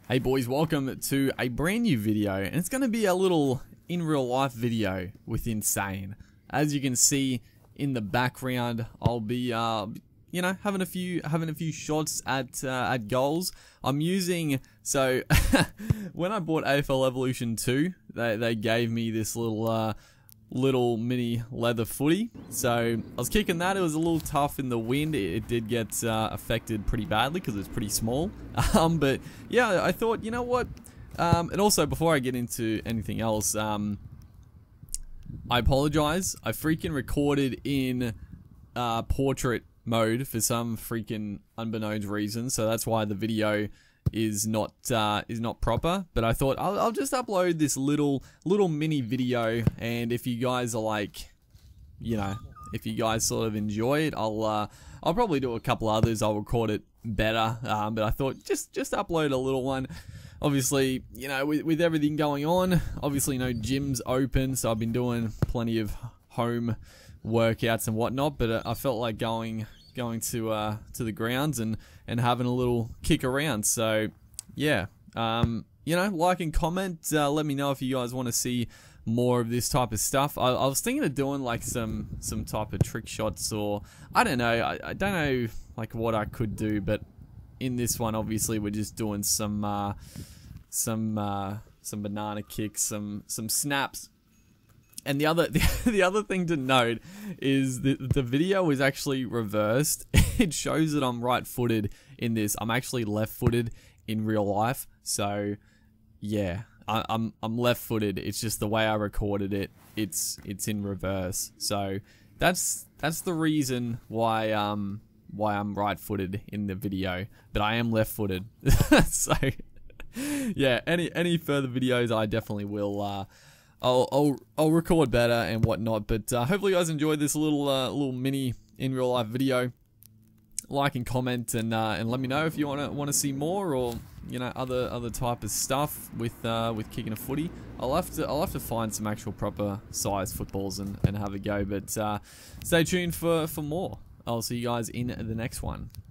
Hey boys, welcome to a brand new video, and it's going to be a little in real life video with Insane. As you can see in the background, I'll be having a few shots at goals. I'm using, so when I bought AFL Evolution 2, they gave me this little mini leather footy, so I was kicking that. It was a little tough in the wind. It did get affected pretty badly because it's pretty small, but yeah, I thought, you know what, and also before I get into anything else, I apologize. I freaking recorded in portrait mode for some freaking unbeknownst reason, so that's why the video is not proper. But I thought I'll just upload this little mini video, and if you guys are like, if you guys sort of enjoy it, I'll probably do a couple others. I'll record it better, but I thought just upload a little one. Obviously, with everything going on, obviously no gyms open, so I've been doing plenty of home workouts and whatnot, but I felt like going to the grounds and having a little kick around. So yeah, like and comment, let me know if you guys want to see more of this type of stuff. I was thinking of doing like some type of trick shots, or I don't know, I don't know like what I could do, but in this one obviously we're just doing some banana kicks, some snaps. And the other thing to note is that the video is actually reversed. It shows that I'm right-footed in this. I'm actually left-footed in real life. So yeah, I'm left-footed. It's just the way I recorded it. It's in reverse. So that's the reason why I'm right-footed in the video, but I am left-footed. So yeah, any further videos I definitely will. I'll record better and whatnot, but hopefully you guys enjoyed this little mini in real life video. Like and comment, and let me know if you want to see more, or other type of stuff with kicking a footy. I'll have to find some actual proper size footballs and have a go, but stay tuned for more. I'll see you guys in the next one.